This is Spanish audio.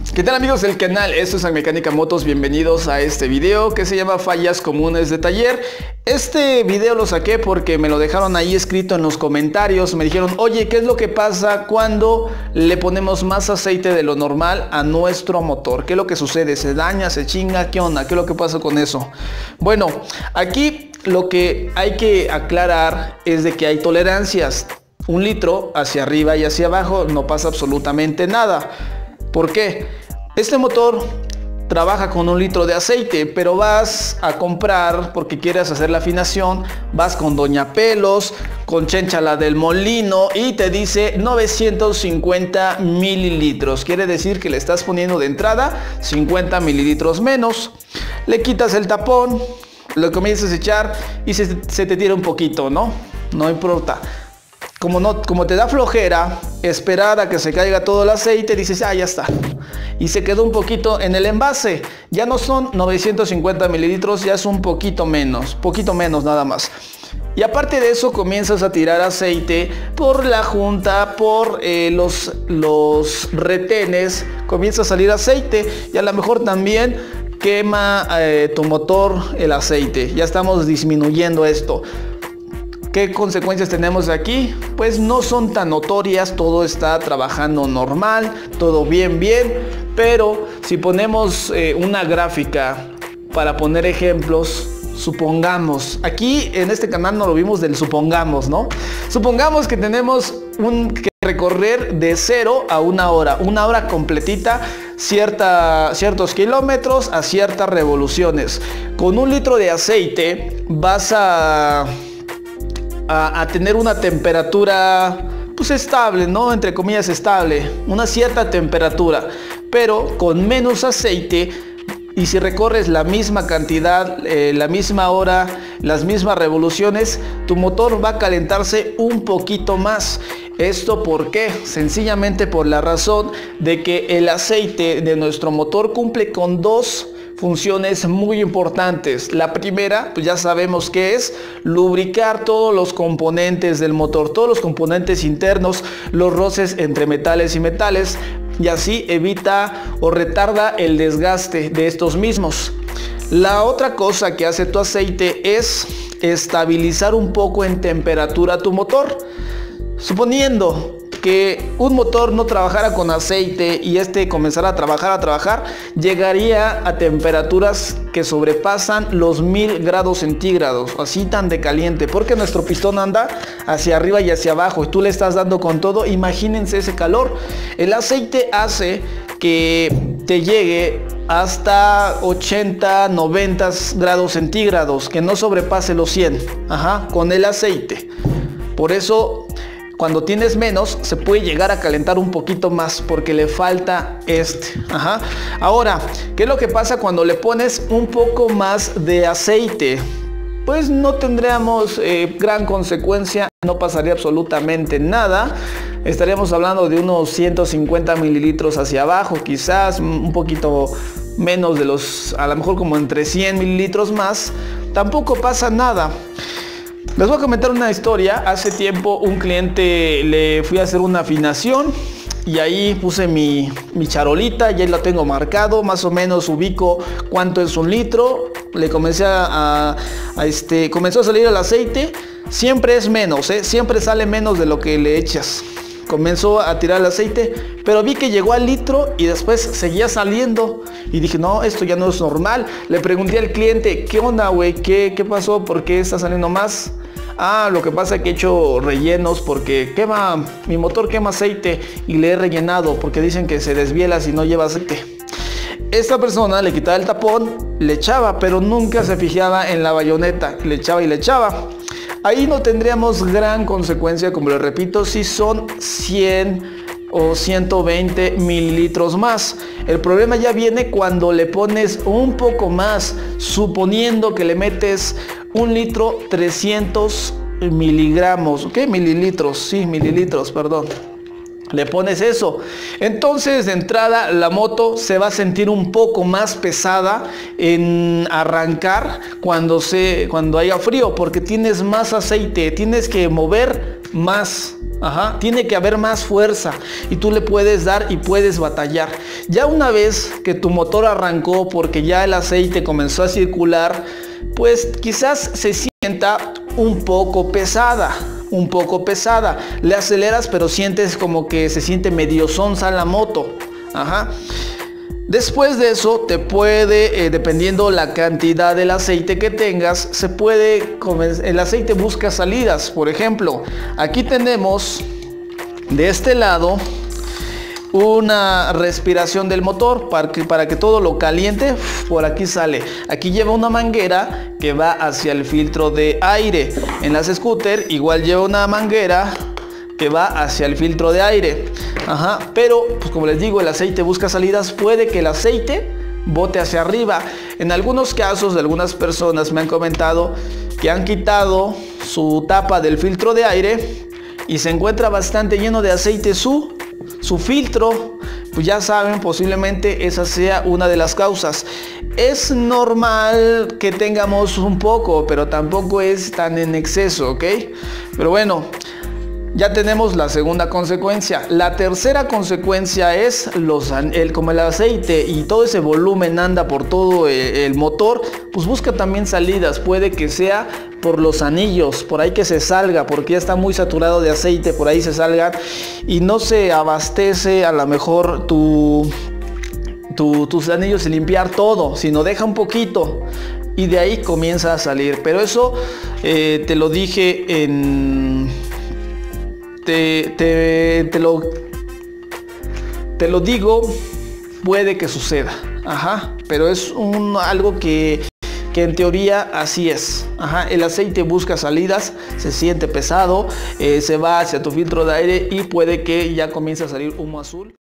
¿Qué tal amigos del canal? Esto es Mecánica Motos, bienvenidos a este video que se llama Fallas Comunes de Taller. Este video lo saqué porque me lo dejaron ahí escrito en los comentarios. Me dijeron, oye, ¿qué es lo que pasa cuando le ponemos más aceite de lo normal a nuestro motor? ¿Qué es lo que sucede? ¿Se daña? ¿Se chinga? ¿Qué onda? ¿Qué es lo que pasa con eso? Bueno, aquí lo que hay que aclarar es de que hay tolerancias. 1 litro hacia arriba y hacia abajo no pasa absolutamente nada. ¿Por qué? Este motor trabaja con 1 litro de aceite, pero vas a comprar porque quieres hacer la afinación, vas con Doña Pelos, con Chénchala del Molino y te dice 950 mililitros. Quiere decir que le estás poniendo de entrada 50 mililitros menos. Le quitas el tapón, lo comienzas a echar y se te tira un poquito, ¿no? No importa. Como te da flojera esperar a que se caiga todo el aceite, dices, ah, ya está. Y se quedó un poquito en el envase. Ya no son 950 mililitros, ya es un poquito menos nada más. Y aparte de eso comienzas a tirar aceite por la junta, por los retenes, comienza a salir aceite y a lo mejor también quema tu motor el aceite. Ya estamos disminuyendo esto. ¿Qué consecuencias tenemos aquí? Pues no son tan notorias, todo está trabajando normal, todo bien, pero si ponemos una gráfica para poner ejemplos, supongamos, aquí en este canal no lo vimos del supongamos, ¿no? Supongamos que tenemos que recorrer de 0 a 1 hora completita, ciertos kilómetros a ciertas revoluciones. Con 1 litro de aceite vas a tener una temperatura pues estable, ¿no? Entre comillas estable, una cierta temperatura, pero con menos aceite. Y si recorres la misma cantidad, la misma hora, las mismas revoluciones, tu motor va a calentarse un poquito más. ¿Esto por qué? Sencillamente por la razón de que el aceite de nuestro motor cumple con 2 funciones muy importantes. La primera, pues ya sabemos que es lubricar todos los componentes del motor, todos los componentes internos, los roces entre metales y metales, y así evita o retarda el desgaste de estos mismos. La otra cosa que hace tu aceite es estabilizar un poco en temperatura tu motor. Suponiendo que un motor no trabajara con aceite y este comenzara a trabajar, llegaría a temperaturas que sobrepasan los 1000 grados centígrados, así tan de caliente, porque nuestro pistón anda hacia arriba y hacia abajo y tú le estás dando con todo. Imagínense ese calor. El aceite hace que te llegue hasta 80, 90 grados centígrados, que no sobrepase los 100, con el aceite. Por eso, cuando tienes menos, se puede llegar a calentar un poquito más porque le falta Ahora, ¿qué es lo que pasa cuando le pones un poco más de aceite? Pues no tendríamos gran consecuencia, no pasaría absolutamente nada. Estaríamos hablando de unos 150 mililitros hacia abajo, quizás un poquito menos de los, a lo mejor como entre 100 mililitros más. Tampoco pasa nada. Les voy a comentar una historia. Hace tiempo un cliente le fui a hacer una afinación y ahí puse mi charolita y ahí la tengo marcado, más o menos ubico cuánto es 1 litro. Le comencé comenzó a salir el aceite, siempre es menos, siempre sale menos de lo que le echas. Comenzó a tirar el aceite, pero vi que llegó al litro y después seguía saliendo. Y dije, no, esto ya no es normal. Le pregunté al cliente, ¿qué onda, güey? ¿Qué pasó? ¿Por qué está saliendo más? Ah, lo que pasa es que he hecho rellenos porque mi motor quema aceite y le he rellenado porque dicen que se desviela si no lleva aceite. Esta persona le quitaba el tapón, le echaba, pero nunca se fijaba en la bayoneta. Le echaba y le echaba. Ahí no tendríamos gran consecuencia, como les repito, si son 100 o 120 mililitros más. El problema ya viene cuando le pones un poco más, suponiendo que le metes 1 litro 300 miligramos, ¿ok? Mililitros, sí, mililitros, perdón. Le pones eso. Entonces de entrada la moto se va a sentir un poco más pesada en arrancar cuando haya frío, porque tienes más aceite, tienes que mover más. Tiene que haber más fuerza y tú le puedes dar y puedes batallar. Ya una vez que tu motor arrancó, porque ya el aceite comenzó a circular, pues quizás se sienta un poco pesada. Le aceleras, pero sientes como que se siente medio sonsa la moto. Después de eso te puede, dependiendo la cantidad del aceite que tengas, el aceite busca salidas. Por ejemplo, aquí tenemos de este lado una respiración del motor para que todo lo caliente por aquí sale. Aquí lleva una manguera que va hacia el filtro de aire. En las scooter igual lleva una manguera que va hacia el filtro de aire. Pero pues como les digo, el aceite busca salidas. Puede que el aceite bote hacia arriba. En algunos casos de algunas personas me han comentado que han quitado su tapa del filtro de aire y se encuentra bastante lleno de aceite su filtro. Pues ya saben, posiblemente esa sea una de las causas. Es normal que tengamos un poco, pero tampoco es tan en exceso, ¿ok? Pero bueno, ya tenemos la segunda consecuencia. La tercera consecuencia es como el aceite y todo ese volumen anda por todo el motor, pues busca también salidas. Puede que sea por los anillos, por ahí que se salga, porque ya está muy saturado de aceite, por ahí se salgan y no se abastece a lo mejor tus anillos y limpiar todo, sino deja un poquito y de ahí comienza a salir. Pero eso te lo dije te lo digo, puede que suceda, pero es algo que en teoría así es. El aceite busca salidas, se siente pesado, se va hacia tu filtro de aire y puede que ya comience a salir humo azul.